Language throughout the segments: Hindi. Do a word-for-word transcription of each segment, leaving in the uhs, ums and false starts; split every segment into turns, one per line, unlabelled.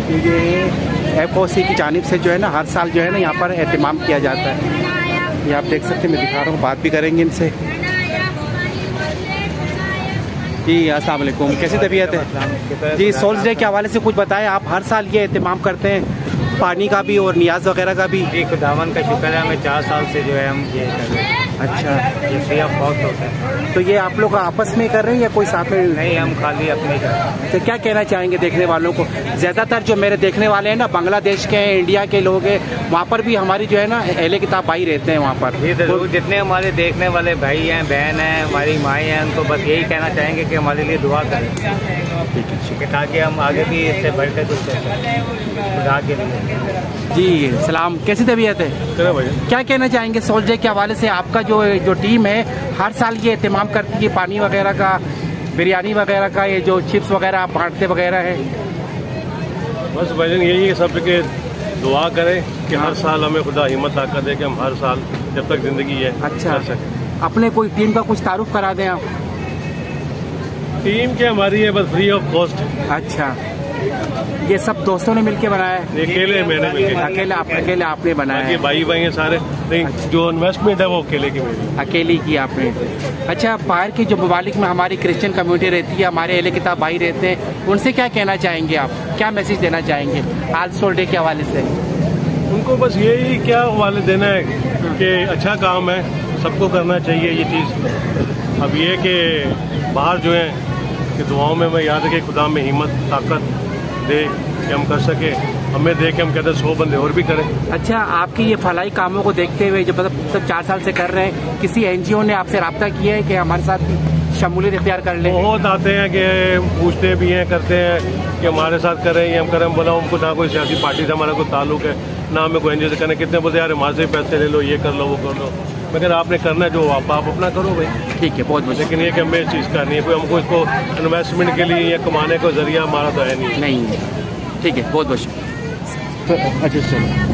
ये एफ ओ सी की जानिब से जो है ना हर साल जो है ना यहाँ पर एहतमाम किया जाता है। ये आप देख सकते हैं, मैं दिखा रहा हूँ, बात भी करेंगे इनसे। जी अस्सलाम वालेकुम, कैसी तबीयत है जी? सोल्स डे के हवाले से कुछ बताएं। आप हर साल ये एहतमाम करते हैं पानी का भी और नियाज वगैरह का भी?
जी खुदावन का शुक्र है, हमें चार साल से जो है हम ये कर रहे हैं।
अच्छा,
ये फ्री ऑफ कॉस्ट होता है।
तो ये आप लोग आपस में कर रहे हैं या कोई साथ में?
नहीं, हम खाली अपने कर रहे हैं।
तो क्या कहना चाहेंगे देखने वालों को? ज़्यादातर जो मेरे देखने वाले हैं ना बांग्लादेश के हैं, इंडिया के लोग हैं, वहाँ पर भी हमारी जो है ना अहले किताब भाई रहते हैं वहाँ पर।
ये जरूर, जितने हमारे देखने वाले भाई हैं, बहन हैं, हमारी माएँ हैं, उनको बस यही कहना चाहेंगे कि हमारे लिए दुआ करें, ठीक है, ताकि हम आगे भी इससे बढ़ कर कुछ खुदा के लिए।
जी सलाम, कैसी तबीयत है? क्या कहना चाहेंगे सोल्स डे के हवाले से? आपका जो जो टीम है हर साल ये एहतमाम करती है पानी वगैरह का, बिरयानी वगैरह का, ये जो चिप्स वगैरह आप बांटते वगैरह है?
बस वजन यही है सब के दुआ करें कि हर साल हमें खुदा हिम्मत ताकत दे कि हम हर साल जब तक जिंदगी है
अच्छा कर अपने कोई टीम का कुछ तारुफ करा दें आप।
टीम के हमारी है बस फ्री ऑफ कॉस्ट।
अच्छा, ये सब दोस्तों ने मिलके बनाया है?
अकेले मैंने मिलके,
अकेले आप अकेले आपने बनाया है?
भाई भाई हैं सारे, नहीं अच्छा। जो इन्वेस्टमेंट है वो अकेले की मेरी,
अकेली की आपने। अच्छा, बाहर की जो ममालिक में हमारी क्रिश्चियन कम्युनिटी रहती है, हमारे अहले किताब भाई रहते हैं, उनसे क्या कहना चाहेंगे आप? क्या मैसेज देना चाहेंगे आज सोल्स डे के हवाले से?
उनको बस यही क्या हवाले देना है कि अच्छा काम है, सबको करना चाहिए ये चीज़। अब ये कि बाहर जो है कि दुआओं में मैं याद रखे खुदा में हिम्मत ताकत दे कि हम कर सके, हमें दे के हम कहते हैं सौ बंदे और भी करें।
अच्छा, आपकी ये फलाई कामों को देखते हुए जो मतलब चार साल से कर रहे हैं, किसी एनजीओ ने आपसे रब्ता किया है कि हमारे साथ शमूलियत इख्तियार कर लें?
बहुत आते हैं कि पूछते भी हैं, करते हैं कि हमारे साथ करें, ये हम करें। बोला हमको ना कोई सियासी पार्टी से हमारा कोई ताल्लुक है, ना हमें कोई एनजीओ से करने। कितने बोलते यार हमारे से पैसे ले लो, ये कर लो, वो कर लो। मगर आपने करना है जो आप, आप अपना करो भाई,
ठीक है, बहुत बहुत।
लेकिन ये कि हमें इस चीज़ का नहीं है, कोई हमको इसको इन्वेस्टमेंट के लिए या कमाने का जरिया हमारा तो है नहीं।
नहीं है, ठीक है, बहुत बहुत। अच्छा चलो,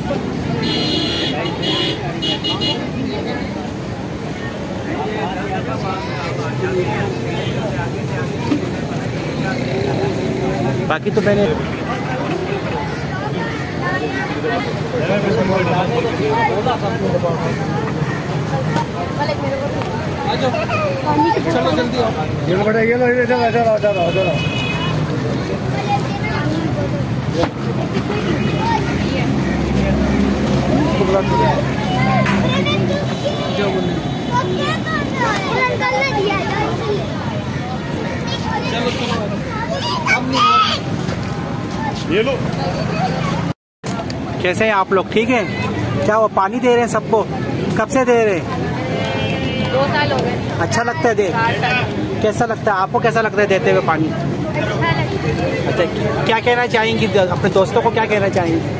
बाकी तो मैंने चलो जल्दी आओ, ये बेटा ये लो, इधर आ जाओ, आ जाओ, आ जाओ। ये लो। कैसे हैं आप लोग? ठीक है? क्या वो पानी दे रहे हैं सबको? कब से दे रहे हैं?
दो साल हो गए।
अच्छा लगता है दे? कैसा लगता है आपको? कैसा लगता है देते हुए पानी? अच्छा, क्या कहना चाहेंगी अपने दोस्तों को? क्या कहना चाहेंगी?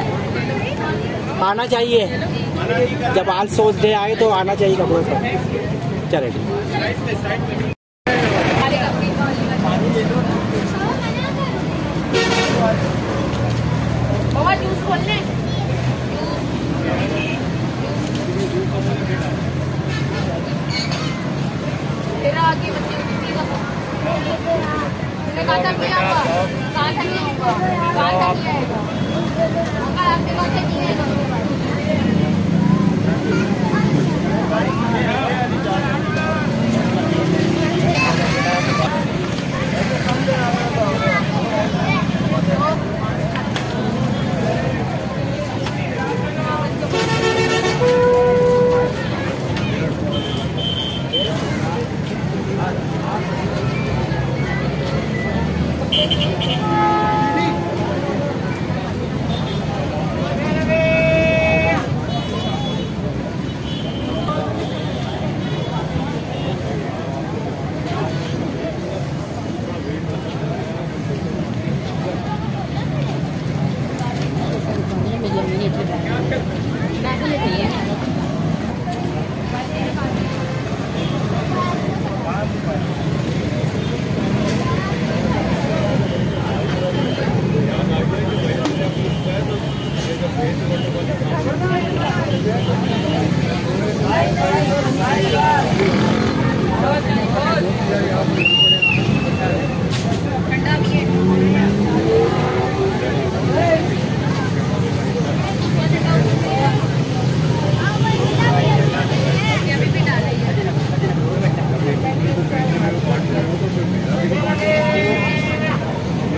आना चाहिए, जब आज सोल्स डे आए तो आना चाहिए कपड़ों पर। चले
आगे बच्चे कहा था कि आप कहा था नहीं होगा, कहा था नहीं आएगा, आपके पास नहीं आएगा।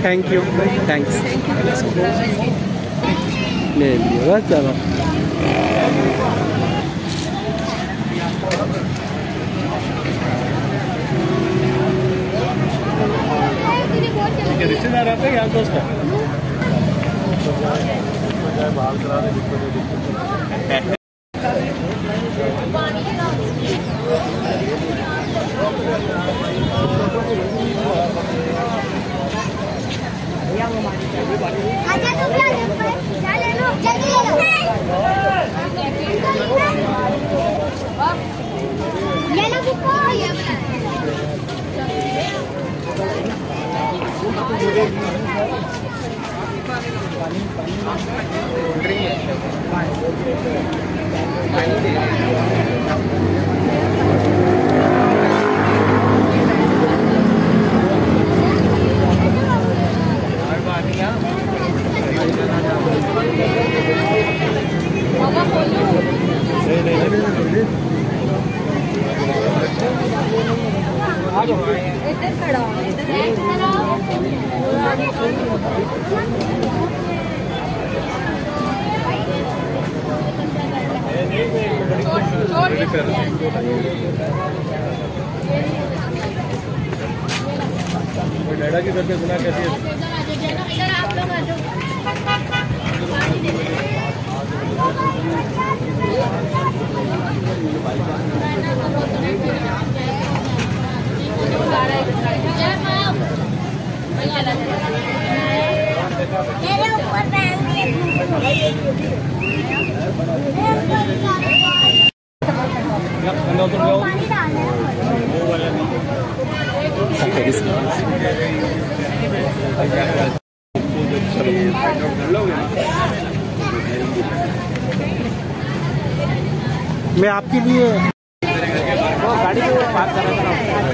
Thank you, thanks. ले लिया, चलो।
रिश्तेदार आते हैं यार दोस्त है डैडा की करके सुना कैसी है?
मैं आपके लिए गाड़ी को बात कर रहा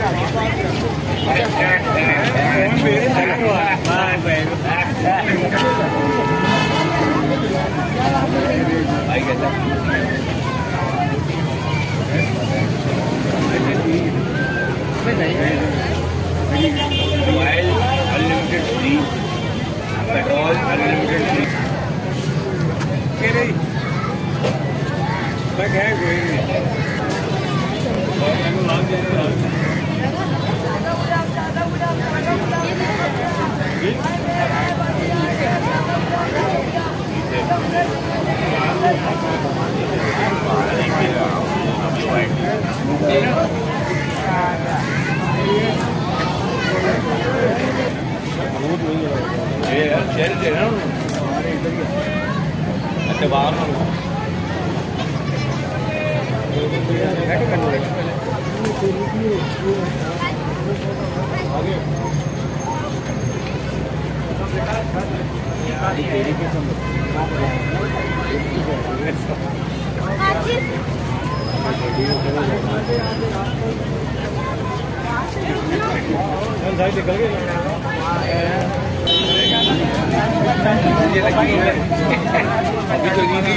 mobile unlimited free, petrol unlimited free. अच्छा बाहर निकल गए अभी तो नहीं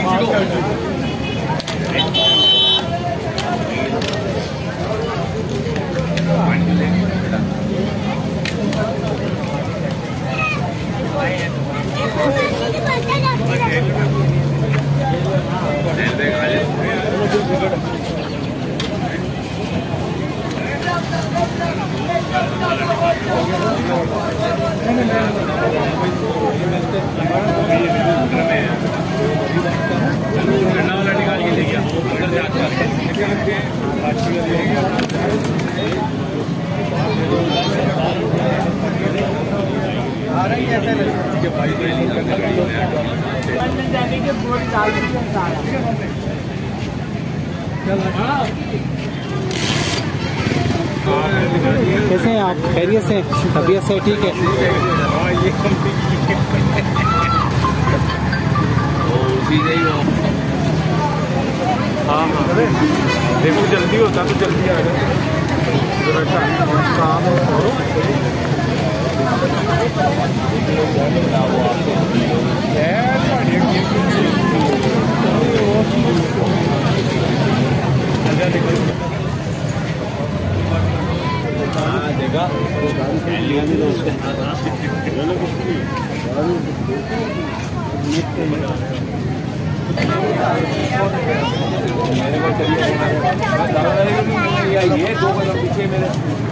निकाल के ले गया उधर से आता आ रही है ऐसे भाई
कैसे हैं आप? खैरियत से? तबीयत से ठीक है?
हाँ हाँ देखो जल्दी होता तो जल्दी आ जाए काम करो देखा
मेरे को चलिए ये दो कदम पीछे मेरे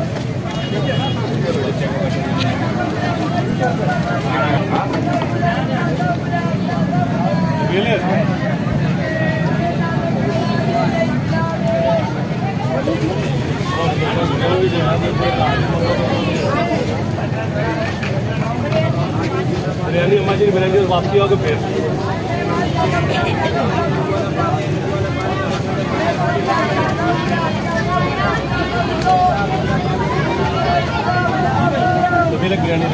बिरयानी अम्मा जी बिरयानी वापसी होगी फिर तो फिर बिरयानी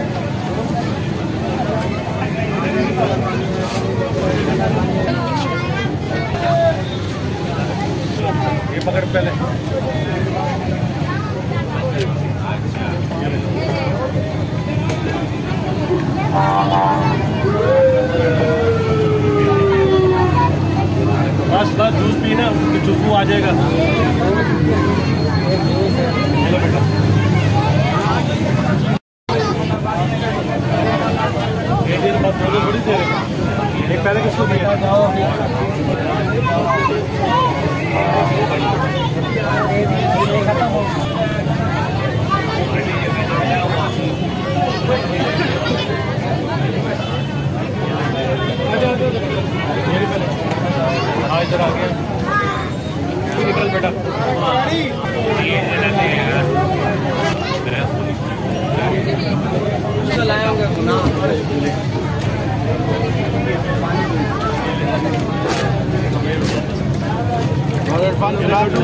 ये पकड़ पहले बस बस जूस पीना तो चुप्पू आ जाएगा। हेलो बेटा एक देर बाद बोलो बड़ी देर एक पहले किसको दिया इधर आ गया निकल बेटा लाया होगा पानी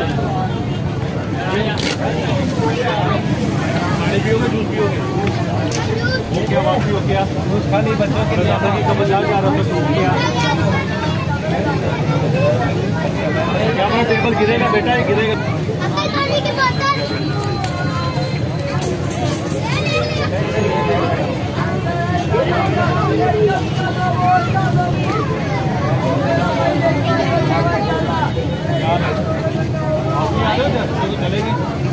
पियोगे जूस पियोगे क्या बात पियो क्या जूस खाली बच्चों के लिए बाजार जा रहा था क्या क्या बात टेबल गिरेगा बेटा ये गिरेगा चलेगी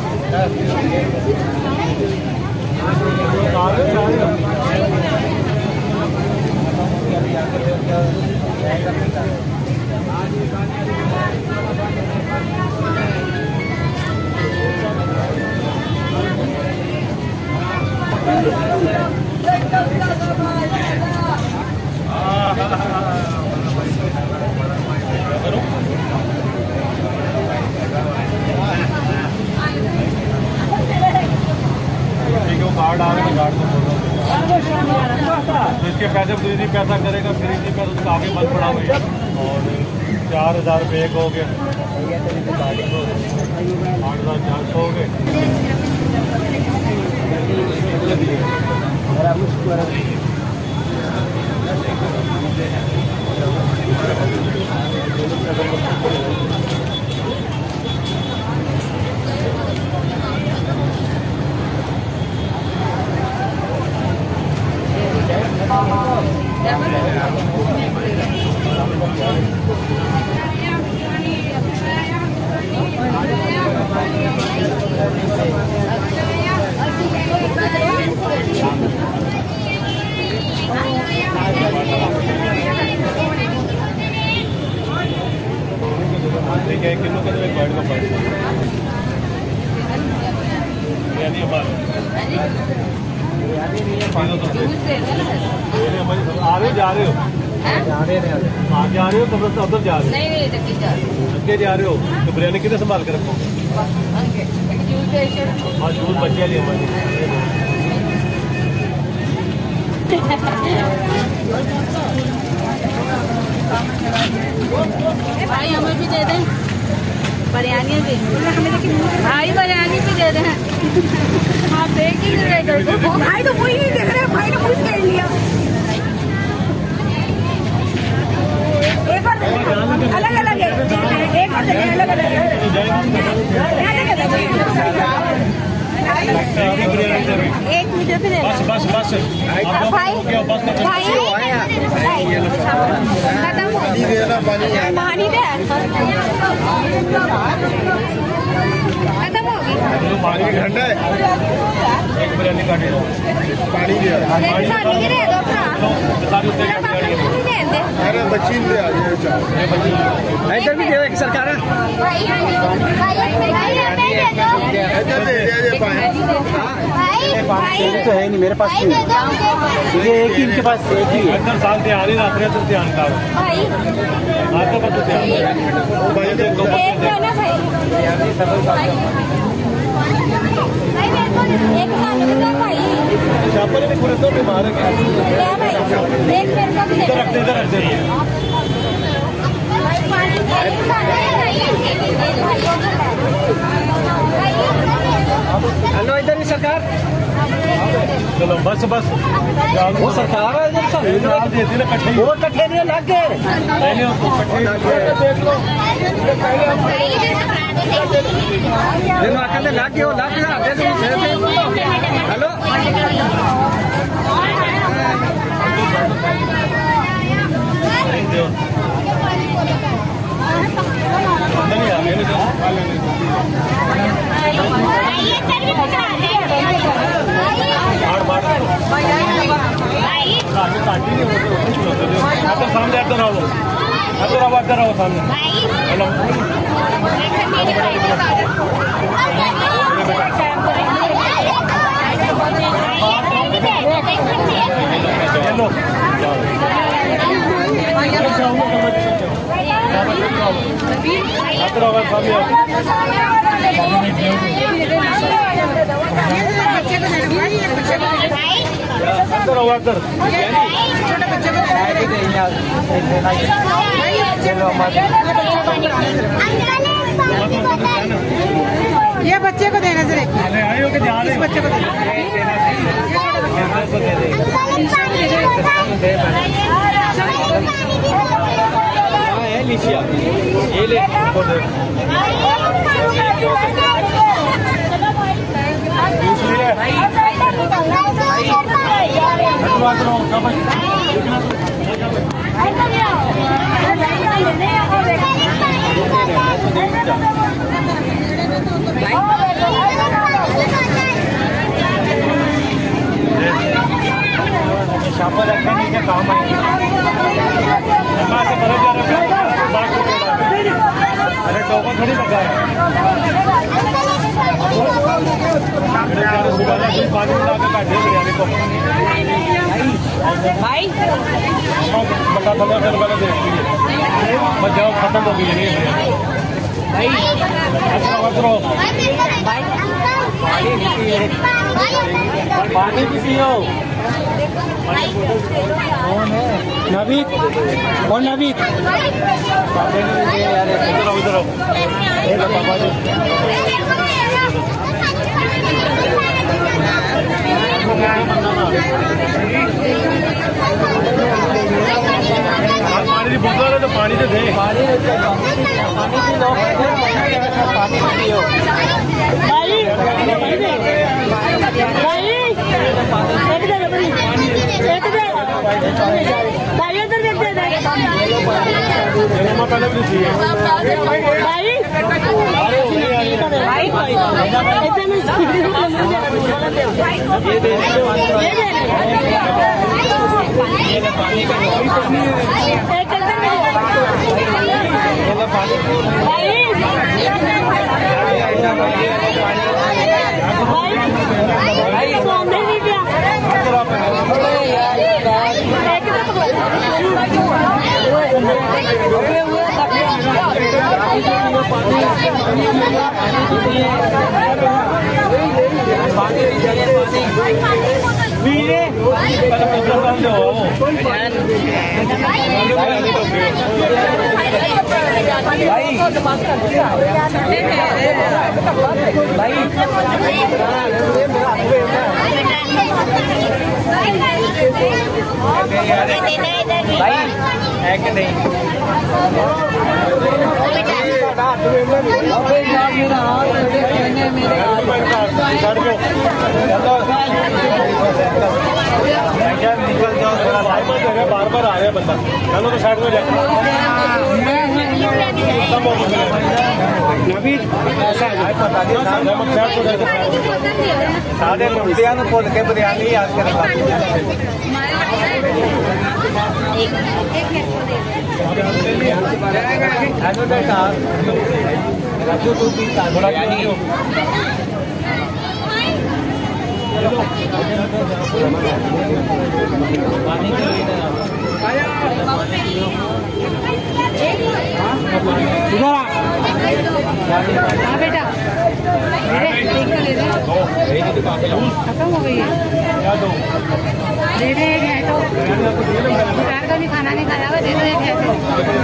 कार्ड आ रहे कार्ड तो इसके पैसे दीदी पैसा करेगा फिर इसी पैसे उसका आगे बंद पड़ा हुई और चार हज़ार रुपये एक हो गए आठ हज़ार चार सौ हो गए एक किलो का एक बर्ड का प्राइस बिरयानी आ रहे जा रहे हो हाँ जा रहे हो तो उधर जा रहे हो अगे जा रहे हो तो बिरयानी कितने संभाल कर रखो हाँ जूस बच्चे वाली हमारी
भाई हमें भी दे दें बिरयानी भी भाई बिरयानी भी दे दें आप देख ही रहे भाई तो वही नहीं देख रहे भाई ने कुछ कर लिया एक और अलग अलग है एक और अलग अलग एक मुझे भी
बस बस बस
भाई भाई खत्म हो पानी दे खत्म होगी
पानी ठंडा है एक बिरयानी काटे पानी दे
दे दो
सारी उत्ते
अरे बच्ची ले आ जाए
इधर भी दे एक सरकार है
इधर दे दे पाए
तो है नहीं मेरे पास, ये एक ही इनके पास एक ही है।
अंदर साल तैयार ही रख रहे तो ध्यान का आज तो बस ध्यान भाई दे दो
एक साल का भाई
चापल ने पूरे तो बीमार है
क्या भाई एक मेरे का भी
इधर रखते इधर रखते
हेलो इधर भी सरकार
चलो बस बस
वो सरकार है इधर
देती ना कट्ठे
वो कट्ठे नहीं लग गए
नहीं देख लो
दिन आकर लग गए लग गया हेलो
नहीं आ गए सामने इधर आओ इधर आओ इधर आओ सामने हेलो हेलो इधर आओ इधर
ये बच्चे को देना सर
आए हो के ध्यान
इस बच्चे को देना
ये ले दूसरी शापा रखने के काम आएंगे अरे टोपा थोड़ी लगा है पानी मिला के काटे बिरयानी को भाई बता थोड़ा फिर पहले देखती है बस जाओ खत्म हो गई है भाई अच्छा बतरो पानी भी पियो कौन है नवीद कौन नवीद इधर आओ इधर आओ पापा जी पानी की बोतल है तो पानी तो दे पानी पियो पहले भी चाहिए भाई है कि नहीं निकल जाओ बार बार आ रहा है बंदा चलो तो साइड में जाओ साढ़े रुपया बोल के बिरयानी याद करेगा
एक एक मेरे को दे हाँ बेटा खत्म हो गई है दे दे एक है तो चार का भी खाना नहीं खाया हुआ दे दो एक है तो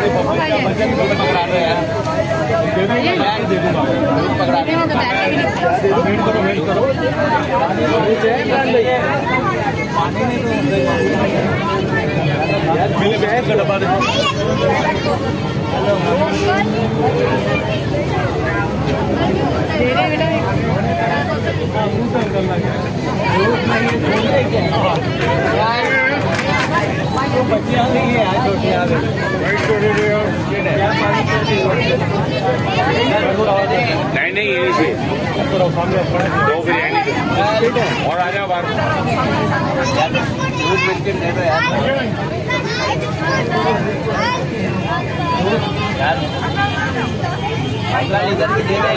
बच्चियाँ नहीं है छोटियाँ नहीं नहीं यही से दो बिरयानी और आ जाओ बाहर दूध बिस्किट दे दो यार यार इधर भी दे दे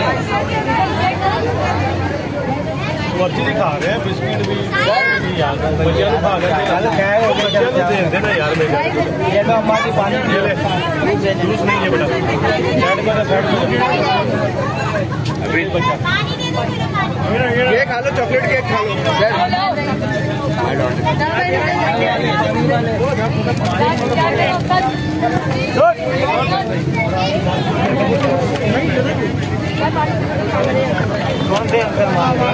मर्जी नहीं खा रहे हैं बिस्किट भी यार बच्चियाँ तो खा रहे हैं बच्चियाँ तो दे देना यार मेरे
ये तो हमारी पानी
ले ले जूस नहीं है बेटा साइड पर साइड पर बच्चा
ये खा लो चॉकलेट केक खा लो
कौन से अंकल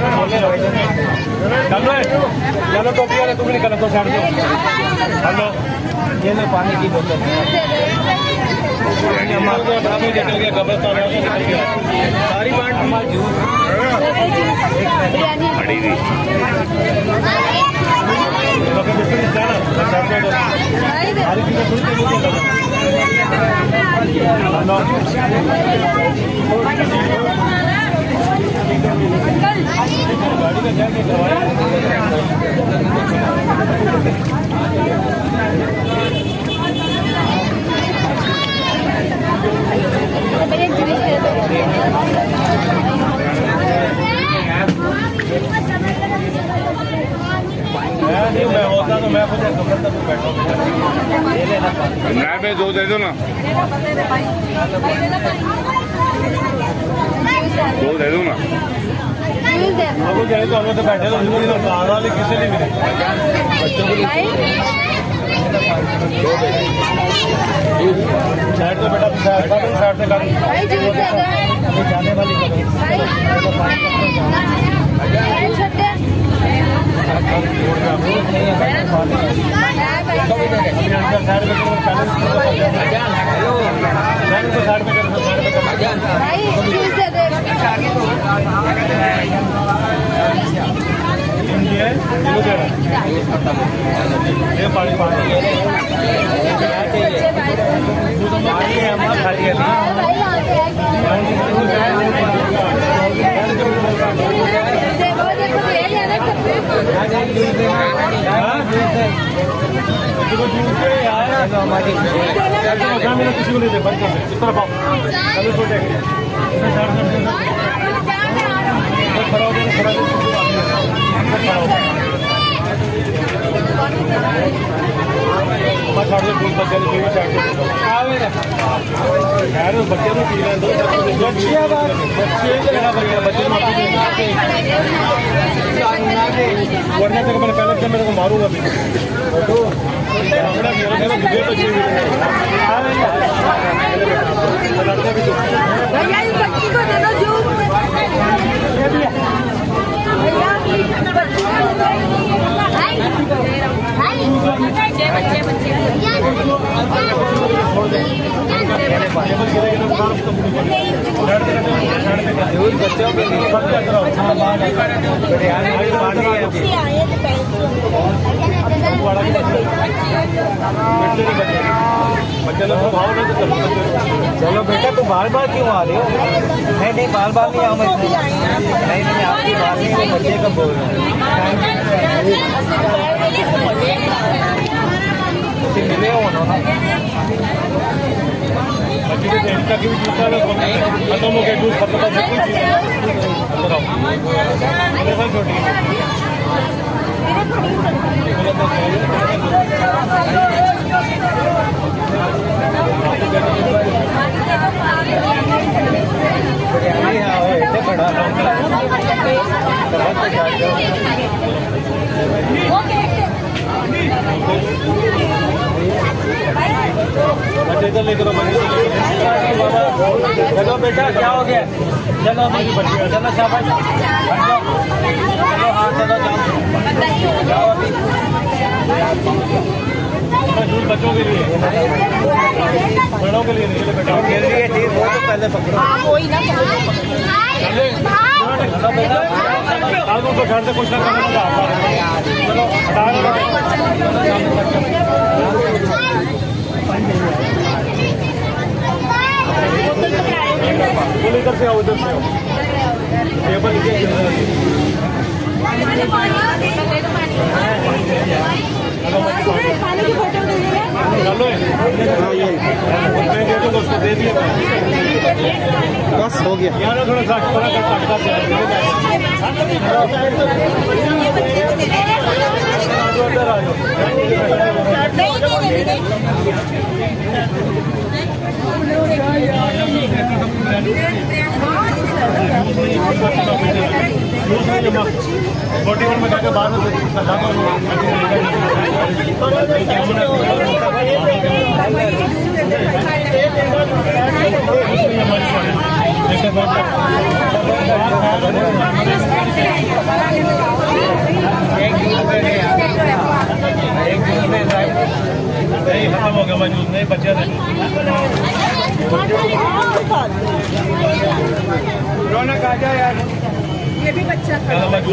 चलो चलो तो पिया तुम निकलो तो साइड में हेलो
ये लो पानी की बोतल
सारी बांट जूस
खड़ी हुई
सारी चीजें गाड़ी का क्या करवाया नहीं मैं होता तो मैं खुद कमर तक बैठा
में दो दे दो ना दो दे दो ना
अब जाए तो हम तो बैठे तो वाले किसी नहीं मिले बच्चों को साइड से बेटा साइड से कर जाने वाली ये पानी पानी किसी को नहीं दे बंद कर इस तरफ आओ चलो छोटे खड़ा हो जाए खड़ा छाड़ दो दूध बच्चे भी छाड़ दो यार बच्चे को पी लें दो बच्चे बच्चे वरना तक मैंने पहले मेरे को मारूंगा भी बच्चों के लिए चलो बेटा तो बार बार क्यों आ रहे हो? नहीं नहीं बार बार नहीं आऊँ नहीं नहीं आपकी बात नहीं तो बच्चे कब बोल रहे हैं
इनका की भी जूस खत्म हो गया, जूस खत्म हो गया। छोटी इधर लेकर चलो बेटा, क्या हो गया? चलो मेरी बच्ची, चलो शाबाश, चलो हाँ चलो जाओ जूस बच्चों के लिए, बड़ों के लिए नहीं, बेटा के लिए चीज वो तो पहले पकड़ो। आगों को घर से कुछ ना करना, चलो इधर से आओ, उधर से आओ, टेबल
पानी की बोतल
चलो मैं दे दूँगा उसको, दे दिया
बस हो गया।
यहाँ थोड़ा सा थोड़ा सा फोर्टी वन में जाकर बाद में नहीं खत्म हो गया, मौजूद नहीं बचा नहीं। रौनक आ जाए यार,
ये भी बच्चा
मौजूद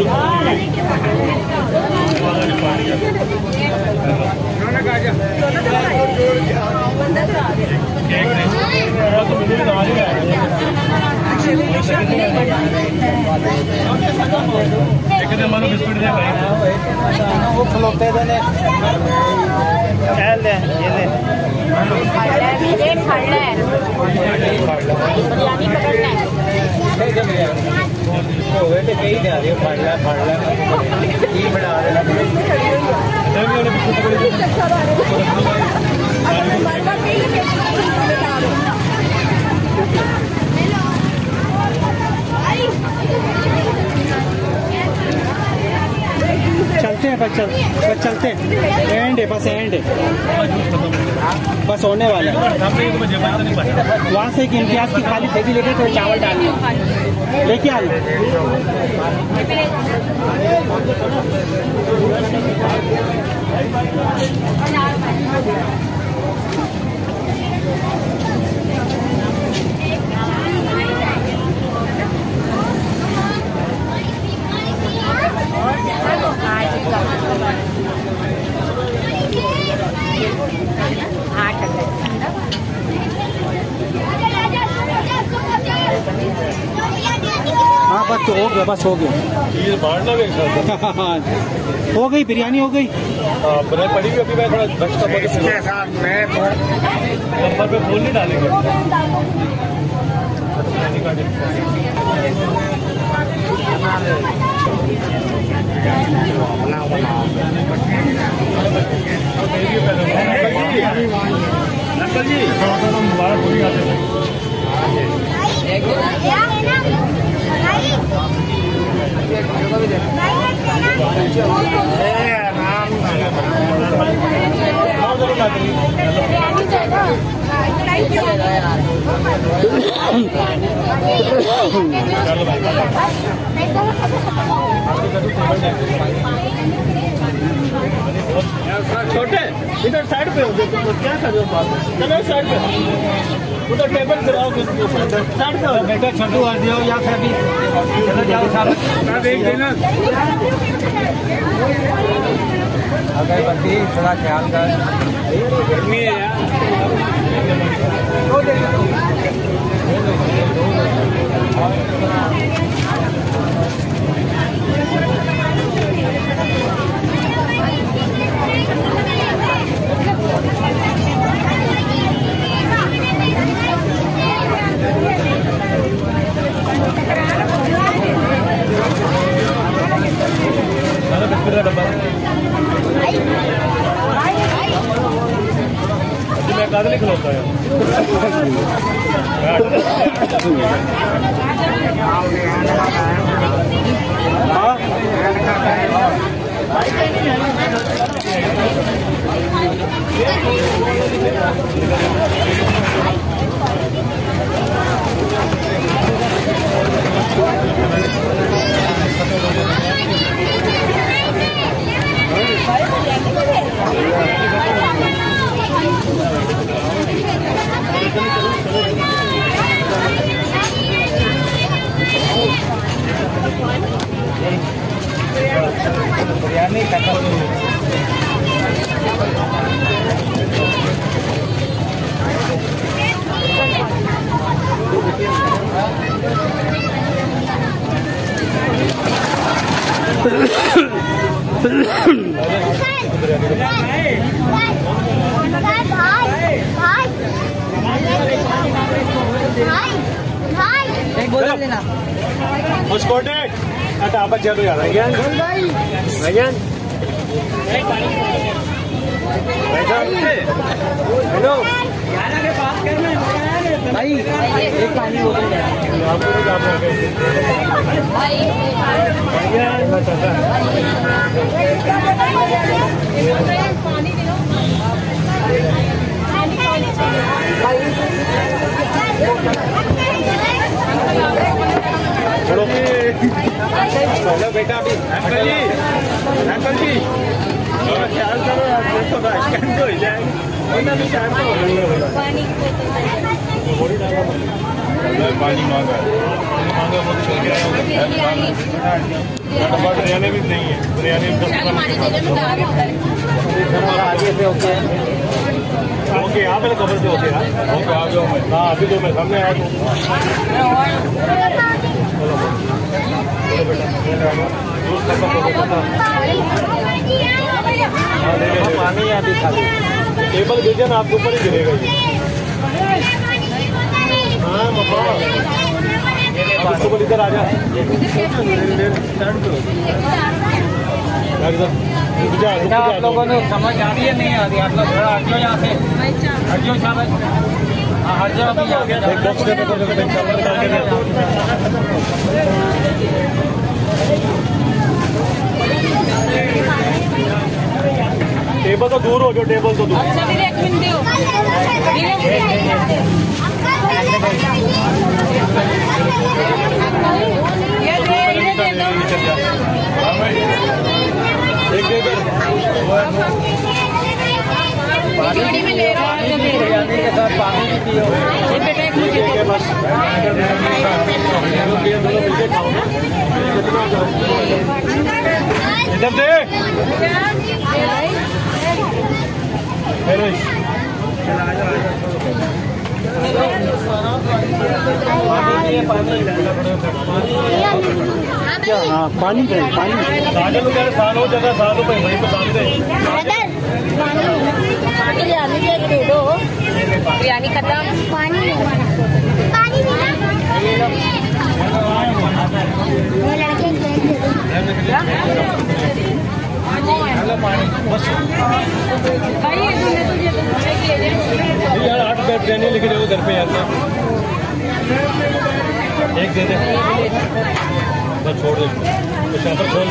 रौनक आ जा। एक दिन मानो बिस्कुट दे भाई, वो खिलौते देने ले, ये ले
ये खा ले बिरयानी पकड़ना
हो गए तो कहीं जा रही हो, फाड़ ला फाड़ ला की बना रहे
चलते हैं बस, चल बस चलते हैं, एंड है बस, एंड है बस, होने वाला है। वहाँ से एक इम्तियाज की खाली थैली लेके तो चावल डालनी लेके आना। हाँ बस तो हो गया, बस हो गया,
ये बांटना भी
हो गई बिरयानी हो गई।
बनाई पड़ी भी अभी, मैं थोड़ा ब्रश कर इसके साथ मैं नंबर पे फूल नहीं डालेंगे। अंकल जी मुबारक पूरी आते हैं। छोटे इधर साइड पे हो, क्या कर रहे हो? चलो साइड पे, उधर टेबल पे आओ, साइड पे बेटा छोटू आ जाओ, या फिर अभी चलो जाओ सारा देख देना। अगर बंदी थोड़ा ख्याल कर, गर्मी है यार।
ज़्यादा नहीं खिलौता है।
बिरयानी
एक बोतल लेना।
उसको टेक अच्छा आप बच्चे तो याद है क्या भैया हेलो
भाई एक पानी बोतल
आपको तो आप चलो चलो बेटा अभी अंकल जी अंकल जी थोड़ा ख्याल करो आप थोड़ा स्कैन तो हो जाएगा स्कैन तो पानी मांगा मांगा बहुत छोड़ गया बिरयानी भी नहीं है बिरयानी
आगे से ओके
ओके आप मेरे कवर पे ओके ओके आ जाओ मैं हाँ अभी तो मैं सामने आया
पानी अभी खाली
टेबल गिर जाए ना आपके ऊपर ही गिरेगा ये हाँ मम्मा इधर आ जा
आप लोगों ने समझ आ रही है नहीं आ रही आप लोग थोड़ा हट जाओ यहाँ से हट जाओ शाबाश हट जाओ अभी
एक बॉक्स के टेबल तो दूर हो जाओ टेबल तो दूर एक दे दे
खिचड़ी में ले रहा है
बिरयानी के साथ पानी भी पियो
बस इधर दे
क्या हाँ पानी दे पानी
साढ़े लोग साल हो जाता साल हो भाई वहीं पे साल दे
बिरयानी दे दो बिरयानी खत्म पानी पानी
यार आठ बैठ रहने लेके जाओ घर पे यार एक दे दे बस छोड़ दे तो शटर खोल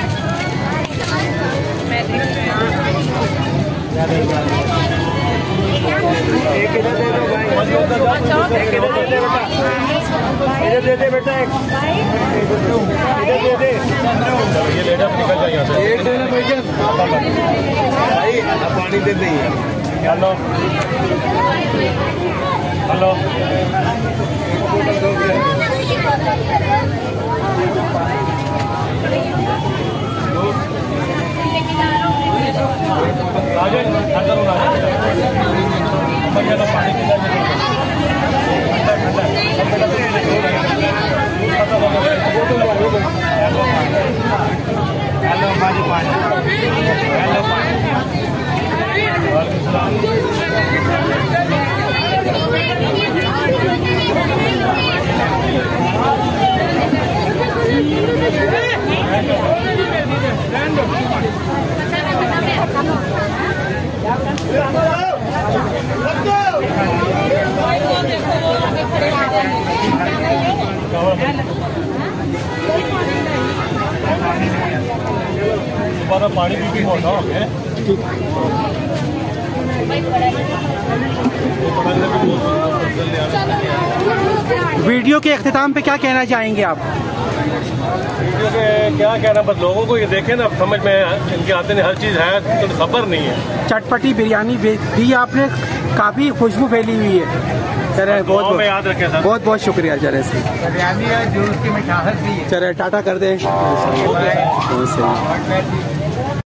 एक इधर दे दो भाई एक इधर दे दे बेटा इधर दे दे बेटा एक इधर दे दे ये लेट अप निकल जाए यहाँ से एक देना भैया भाई पानी दे दे हेलो हेलो आगे अंदर होना बढ़िया तो पानी ठंडा ठंडा हेलो पानी पानी हेलो पानी हमारा पानी भी मोटा हो गया।
वीडियो के अख्तिताम पे क्या कहना चाहेंगे आप?
वीडियो के क्या कहना, बस लोगों को ये देखें ना, समझ में इनके आते नहीं, हर चीज़ है तो खबर नहीं है।
चटपटी बिरयानी दी आपने, काफ़ी खुशबू फैली हुई है। चले बहुत बहुत
याद रखें सर,
बहुत बहुत शुक्रिया। चले से
बिरयानी है जो उसकी मिठास भी है।
चले टाटा कर दे।